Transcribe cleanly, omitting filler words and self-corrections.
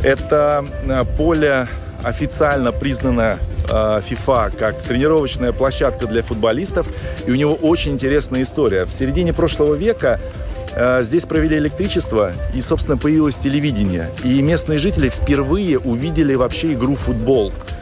Это поле официально признано FIFA как тренировочная площадка для футболистов, и у него очень интересная история. В середине прошлого века здесь провели электричество, и, собственно, появилось телевидение. И местные жители впервые увидели вообще игру в футбол.